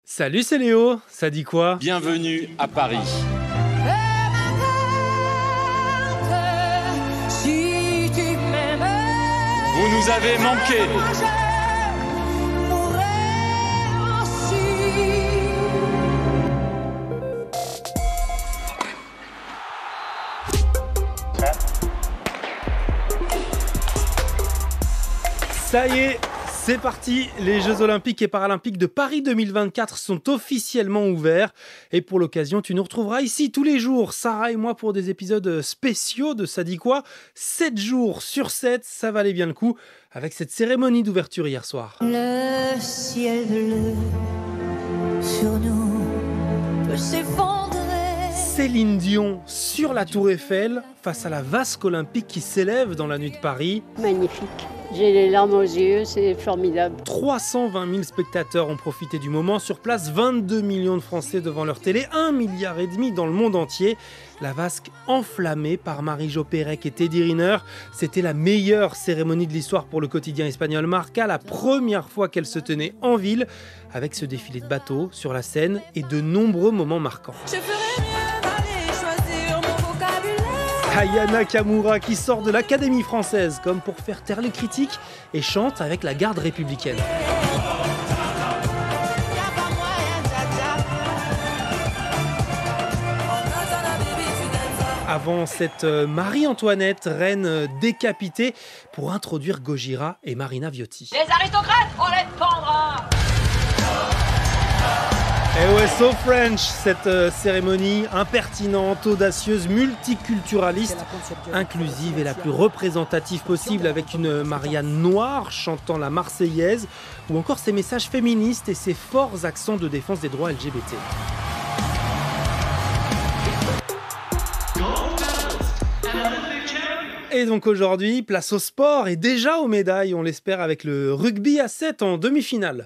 Salut, c'est Léo, ça dit quoi? Bienvenue à Paris. Vous nous avez manqué. Ça y est, c'est parti, les Jeux Olympiques et Paralympiques de Paris 2024 sont officiellement ouverts. Et pour l'occasion, tu nous retrouveras ici tous les jours, Sarah et moi, pour des épisodes spéciaux de Ça dit quoi 7 jours sur 7, ça valait bien le coup, avec cette cérémonie d'ouverture hier soir. Le ciel bleu sur nous peut s'effondrer. Céline Dion sur la Tour Eiffel, face à la vasque olympique qui s'élève dans la nuit de Paris. Magnifique. J'ai les larmes aux yeux, c'est formidable. 320 000 spectateurs ont profité du moment. Sur place, 22 millions de Français devant leur télé, 1,5 milliard dans le monde entier. La vasque enflammée par Marie-Jo Pérec et Teddy Riner. C'était la meilleure cérémonie de l'histoire pour le quotidien espagnol Marca, la première fois qu'elle se tenait en ville, avec ce défilé de bateaux sur la Seine et de nombreux moments marquants. Aya Nakamura qui sort de l'Académie française comme pour faire taire les critiques et chante avec la garde républicaine. Avant cette Marie-Antoinette, reine décapitée, pour introduire Gojira et Marina Viotti. Les aristocrates, on les pendra! Et ouais, so French, cette cérémonie impertinente, audacieuse, multiculturaliste, inclusive et la plus représentative possible, avec une Marianne noire chantant la Marseillaise, ou encore ses messages féministes et ses forts accents de défense des droits LGBT. Et donc aujourd'hui, place au sport et déjà aux médailles, on l'espère, avec le rugby à 7 en demi-finale.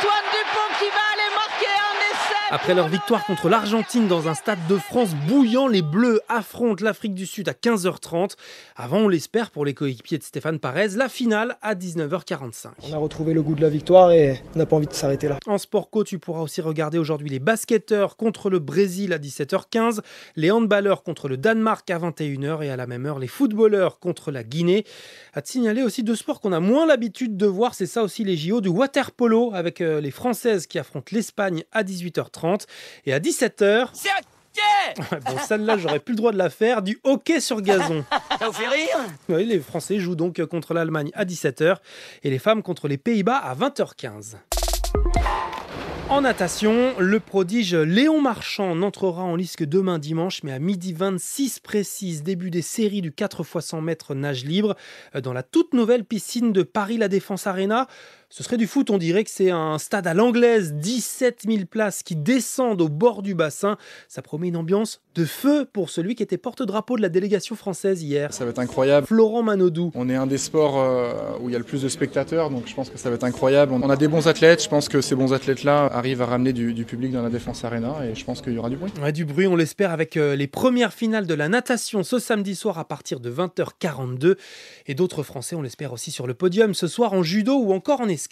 Après leur victoire contre l'Argentine dans un stade de France bouillant, les Bleus affrontent l'Afrique du Sud à 15h30. Avant, on l'espère, pour les coéquipiers de Stéphane Parez, la finale à 19h45. On a retrouvé le goût de la victoire et on n'a pas envie de s'arrêter là. En Sport Co, tu pourras aussi regarder aujourd'hui les basketteurs contre le Brésil à 17h15, les handballeurs contre le Danemark à 21h et à la même heure, les footballeurs contre la Guinée. À te signaler aussi deux sports qu'on a moins l'habitude de voir, c'est ça aussi les JO du water-polo avec les Françaises qui affrontent l'Espagne à 18h30. Et à 17h... C'est ok! Bon, celle-là, j'aurais plus le droit de la faire. Du hockey sur gazon. Ça vous fait rire? Oui, les Français jouent donc contre l'Allemagne à 17h et les femmes contre les Pays-Bas à 20h15. En natation, le prodige Léon Marchand n'entrera en lice que demain dimanche, mais à 12h26 précise, début des séries du 4x100 mètres nage libre dans la toute nouvelle piscine de Paris La Défense Arena. Ce serait du foot, on dirait que c'est un stade à l'anglaise, 17 000 places qui descendent au bord du bassin. Ça promet une ambiance de feu pour celui qui était porte-drapeau de la délégation française hier. Ça va être incroyable. Florent Manodou. On est un des sports où il y a le plus de spectateurs, donc je pense que ça va être incroyable. On a des bons athlètes, je pense que ces bons athlètes-là arrivent à ramener du public dans la Défense Arena et je pense qu'il y aura du bruit. Ouais, du bruit, on l'espère, avec les premières finales de la natation ce samedi soir à partir de 20h42 et d'autres Français, on l'espère aussi sur le podium ce soir en judo ou encore en escrime.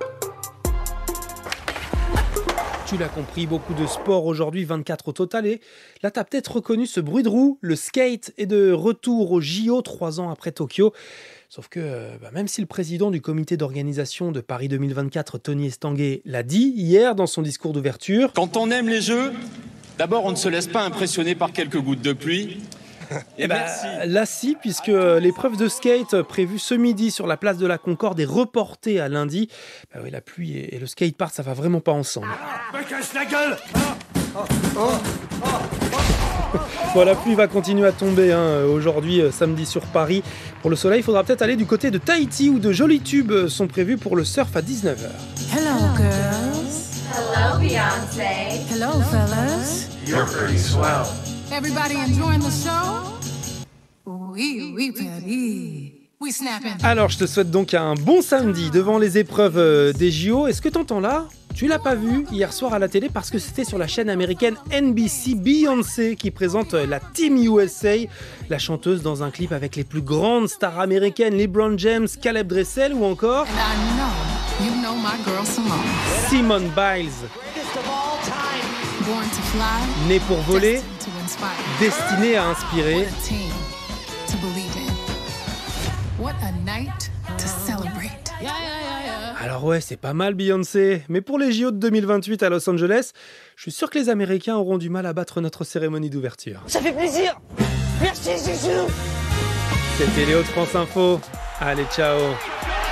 Tu l'as compris, beaucoup de sport aujourd'hui, 24 au total. Et là, tu as peut-être reconnu ce bruit de roue. Le skate est de retour au JO 3 ans après Tokyo. Sauf que même si le président du comité d'organisation de Paris 2024, Tony Estanguet, l'a dit hier dans son discours d'ouverture. Quand on aime les Jeux, d'abord on ne se laisse pas impressionner par quelques gouttes de pluie. Et merci. Là si, puisque l'épreuve de skate prévue ce midi sur la place de la Concorde est reportée à lundi. Oui, la pluie et le skatepark, ça va vraiment pas ensemble. Me casse la gueule! Bon, la pluie va continuer à tomber aujourd'hui, samedi sur Paris. Pour le soleil, il faudra peut-être aller du côté de Tahiti où de jolis tubes sont prévus pour le surf à 19h. Hello girls. Hello, Beyoncé. Hello fellas. You're pretty swell. Everybody enjoying the show? Oui, Patty. We snapping. Alors, je te souhaite donc un bon samedi devant les épreuves des JO. Est-ce que t'entends là? Tu l'as pas vu hier soir à la télé parce que c'était sur la chaîne américaine NBC, Beyoncé qui présente la Team USA, la chanteuse dans un clip avec les plus grandes stars américaines, LeBron James, Caleb Dressel ou encore And I know you know my girl Simone. Simone Biles. Born to fly, Né pour voler, destined to inspire. destiné à inspirer. What a team to believe in. What a night to celebrate. Alors ouais, c'est pas mal Beyoncé, mais pour les JO de 2028 à Los Angeles, je suis sûr que les Américains auront du mal à battre notre cérémonie d'ouverture. Ça fait plaisir. Merci, Chouchou. C'était Léo de France Info. Allez, ciao.